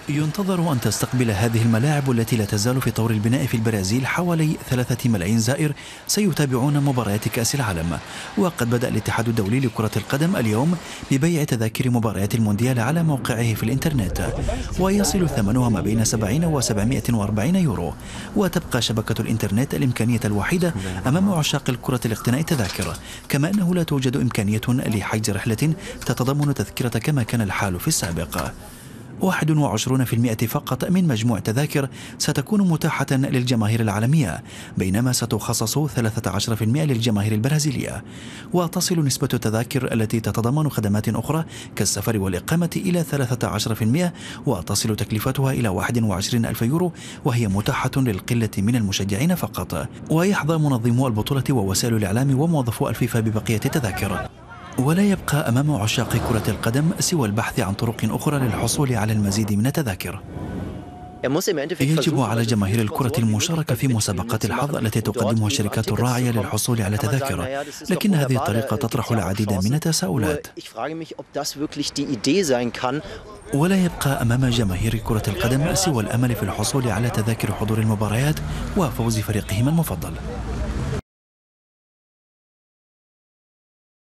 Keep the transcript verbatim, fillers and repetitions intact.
ينتظر أن تستقبل هذه الملاعب التي لا تزال في طور البناء في البرازيل حوالي ثلاثة ملايين زائر سيتابعون مباريات كأس العالم. وقد بدأ الاتحاد الدولي لكرة القدم اليوم ببيع تذاكر مباريات المونديال على موقعه في الإنترنت، ويصل ثمنها ما بين سبعين وسبعمائة وأربعين يورو. وتبقى شبكة الإنترنت الإمكانية الوحيدة أمام عشاق الكرة لاقتناء تذاكر، كما أنه لا توجد إمكانية لحجز رحلة تتضمن تذكرة كما كان الحال في السابق. واحد وعشرين بالمئة فقط من مجموع تذاكر ستكون متاحة للجماهير العالمية، بينما ستخصص ثلاثة عشر بالمئة للجماهير البرازيلية. وتصل نسبة التذاكر التي تتضمن خدمات أخرى كالسفر والإقامة إلى ثلاثة عشر بالمئة، وتصل تكلفتها إلى واحد وعشرين ألف يورو، وهي متاحة للقلة من المشجعين فقط. ويحظى منظمو البطولة ووسائل الإعلام وموظفو الفيفا ببقية التذاكر. ولا يبقى أمام عشاق كرة القدم سوى البحث عن طرق أخرى للحصول على المزيد من التذاكر. يجب على جماهير الكرة المشاركة في مسابقات الحظ التي تقدمها الشركات الراعية للحصول على تذاكر، لكن هذه الطريقة تطرح العديد من التساؤلات. ولا يبقى أمام جماهير كرة القدم سوى الأمل في الحصول على تذاكر حضور المباريات وفوز فريقهم المفضل.